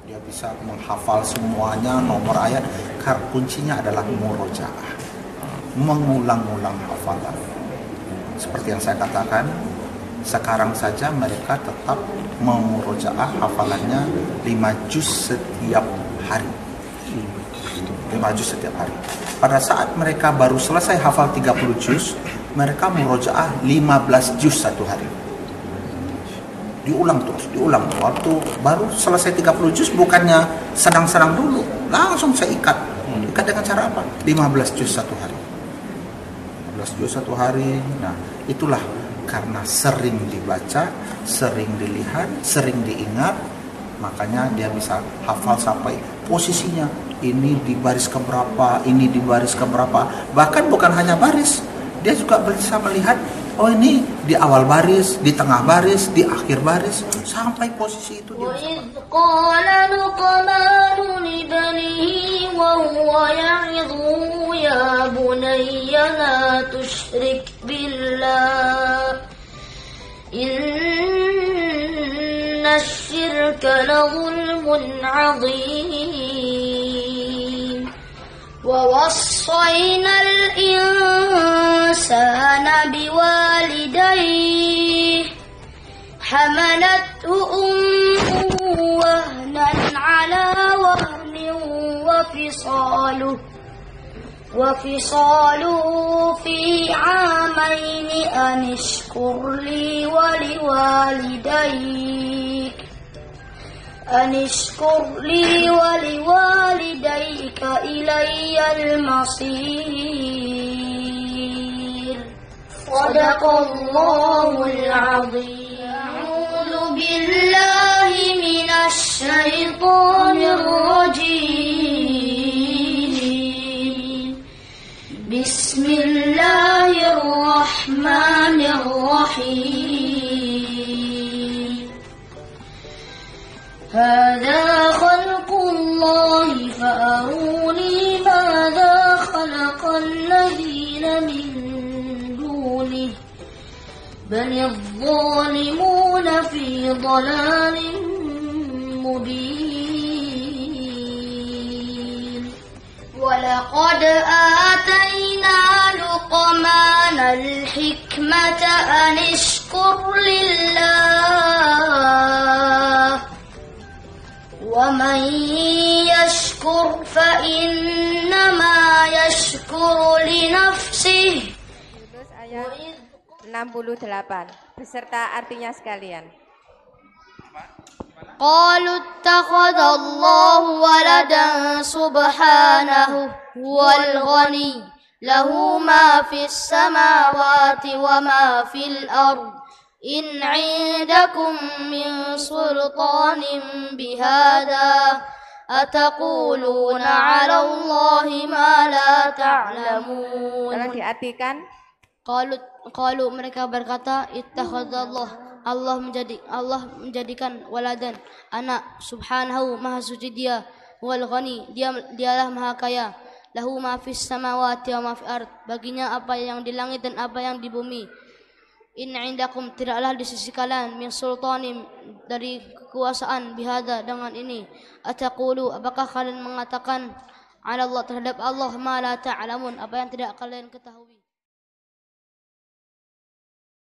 Dia bisa menghafal semuanya, nomor ayat. Kuncinya adalah murojaah, mengulang-ulang hafalan. Seperti yang saya katakan, sekarang saja mereka tetap memurojaah hafalannya 5 juz setiap hari. 5 juz setiap hari. Pada saat mereka baru selesai hafal 30 juz, mereka murojaah 15 juz satu hari. Diulang terus, diulang. Waktu baru selesai 30 juz, bukannya senang-senang dulu, langsung saya ikat. Ikat dengan cara apa? 15 juz satu hari. 15 juz satu hari. Nah, itulah karena sering dibaca, sering dilihat, sering diingat, makanya dia bisa hafal sampai posisinya. Ini di baris keberapa, ini di baris keberapa. Bahkan bukan hanya baris, dia juga bisa melihat, oh ini di awal baris, di tengah baris, di akhir baris, sampai posisi itu dia bisa. qala luqman libnihi wa huwa ya'idhu ya bunayya la tusyrik billah inna syirka la zulmun 'adzim wa wassayna al-insana biwalidayhi hamalathu ummuhu wahnan 'ala wahnin wa fisaluhu fi 'amaini an ishkur li wa liwalidayk ilayyal masir. Sadaqallahul 'azim. A'udzu billahi minasy syaithanir rajim. Bismillahirrahmanirrahim. Hadza khalqullahi fa'aruni madza khalaqal ladzina min dunihi balidh zalimuna fi dhalalin mubin. Walaqad atayna luqmanal hikmata an ishkur lillah wa man yashkur fa innama yashkuru li nafsihi. Ayat 68 beserta artinya sekalian. Qalu ittakhadallahu waladan subhanahu huwal ghani lahu ma fis samawati wa ma fil ard in 'indakum min sultanin bihadza ataquluna 'ala Allahi ma la ta'lamun. Tolong diartikan. Qalu mereka berkata, ittakhadallah, Allah menjadikan waladan, anak, subhanahu, maha suci dia, wal ghani, dialah maha kaya, lahu ma fis samawati wa ma fil ard, baginya apa yang di langit dan apa yang di bumi. In 'indakum, tidaklah di sisi kalian, min sultanim, dari kekuasaan, bihada, dengan ini. Ataqulu, apakah kalian mengatakan 'ala Allah, terhadap Allah, ma la ta'lamun, apa yang tidak kalian ketahui.